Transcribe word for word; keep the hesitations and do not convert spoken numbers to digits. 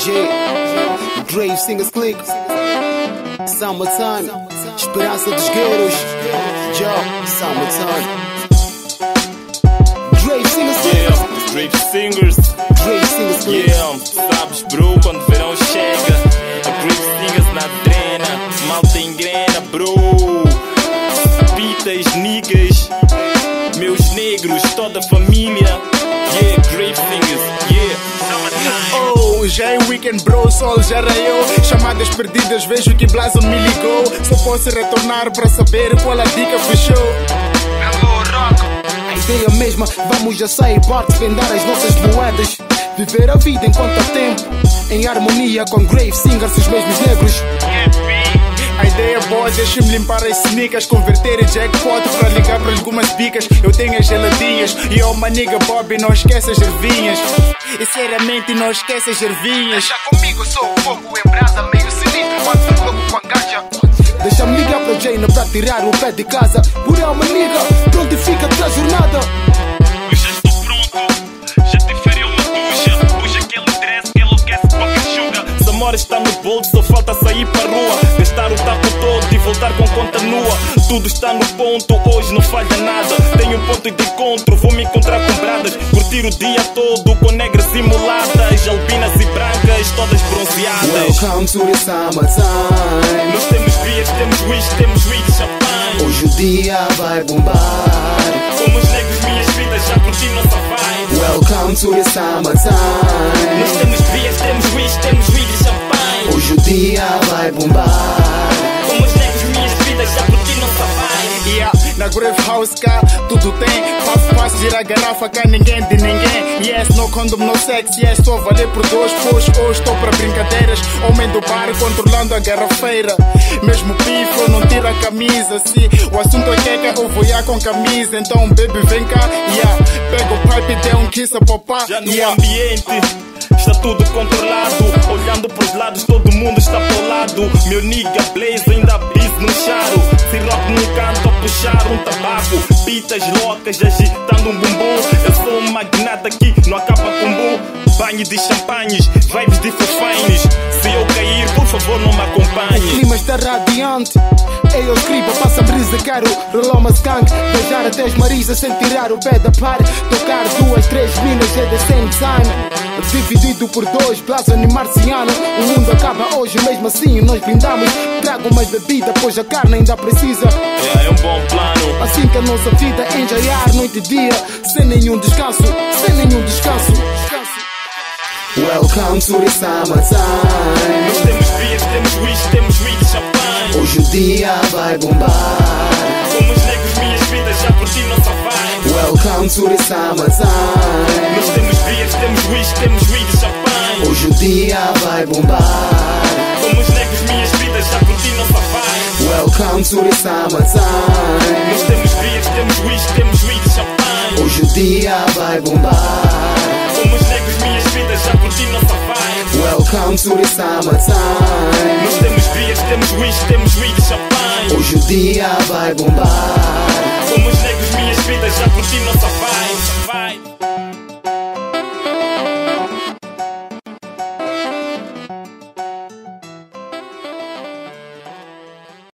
Yeah, Grave Singers Click, Summertime, Esperança dos Guerreiros. Yo, Summertime, Grave Singers Click. Yeah, Grave Singers. Grave Singers Click. Yeah, sabes bro, quando o verão chega, a Grave Singers na drena, malta engrena bro. Pitas, niggas, meus negros, toda a família. Yeah, Grave Singers, yeah. Oh, já é weekend bro, sol já raiou. Chamadas perdidas, vejo que Blason me ligou. Só posso retornar para saber qual a dica fechou. A ideia mesma, vamos já sair partes, vendar as nossas moedas, viver a vida enquanto há tempo, em harmonia com Grave Singers, os mesmos negros. A ideia boa, deixa-me limpar as sneakers, converter em jackpot para ligar para algumas bicas. Eu tenho as geladinhas e oh maniga Bobby, não esquece as ervinhas. E seriamente não esquece as ervinhas. Deixa comigo, sou fogo em brasa, meio sinistro, quanto louco com a gaja. Deixa-me ligar para Jane para tirar o pé de casa. Por alma nigga, prontifica-te a jornada. Eu já estou pronto, já te farei uma ducha. Hoje aquele dress que enlouquece qualquer chuga. Samora está no bolso, só falta sair para a rua, gastar o taco todo e voltar com conta nua. Tudo está no ponto, hoje não falha nada. Tenho um ponto de encontro, vou me encontrar com bradas. Curtir o dia todo com negras e mulatas, albinas e brancas, todas bronzeadas. Welcome to the summertime. Nós temos beers, temos whisky, temos weed, champanhe. Hoje o dia vai bombar. Como os negros, minhas vidas, já curti nossa vibe. Welcome to the summertime. Nós temos beers, temos whisky, temos weed e champanhe. Hoje o dia vai bombar. Como os negros, minhas vidas, já curti nossa vibe. Yeah, na Grave House cá tudo tem. Passo, passo, gira a garrafa cá ninguém de ninguém. Yes, no condom, no sex, yes, só valer por dois. Pois hoje estou para brincadeiras. Homem do bar controlando a garrafeira. Mesmo pifo, não tira a camisa. Se o assunto é queca, eu vou ir com camisa. Então baby vem cá, yeah. Pega o pipe e dê um kiss a popar. Já no yeah. ambiente está tudo controlado. Olhando pros lados, todo mundo está pro lado. Meu nigga Blaze ainda bis no charo. Se rock num canto a puxar um tabaco. Pitas loucas agitando um bumbum. Eu sou um magnata que não acaba com boom. Banho de champanhes, vibes de fofaines. Se eu cair, por favor não me O acompanhe. clima está radiante. Ei, eu escriba, passa brisa, quero rolar uma skunk. Beijar até as marisas sem tirar o pé da par. Tocar duas, três minas at the same time. Dividido por dois, Blason e Marciano. O mundo acaba hoje, mesmo assim nós brindamos. Trago mais bebida, pois a carne ainda precisa. É, é um bom plano. Assim que a nossa vida é enjaiar noite e dia, sem nenhum descanso, sem nenhum descanso. Welcome to the summertime. Nós temos beers, temos whisky, temos weed e champanhe. Hoje o dia vai bombar. Como os negros, minhas vidas, já curti nossa vibe. Welcome to the summertime. Nós temos beers, temos whisky, temos weed e champanhe. Hoje o dia vai bombar. Como os negros, minhas vidas, já curti nossa vibe. Welcome to the summertime. Nós temos beers, temos whisky, temos weed e champanhe. Hoje o dia vai bombar. Como os negros, minhas vidas, já curti nossa vibe. Welcome to the summertime. Nós temos beers, temos whisky, temos weed e champanhe. Hoje o dia vai bombar. Como os negros, minhas vidas, já curti nossa vibe.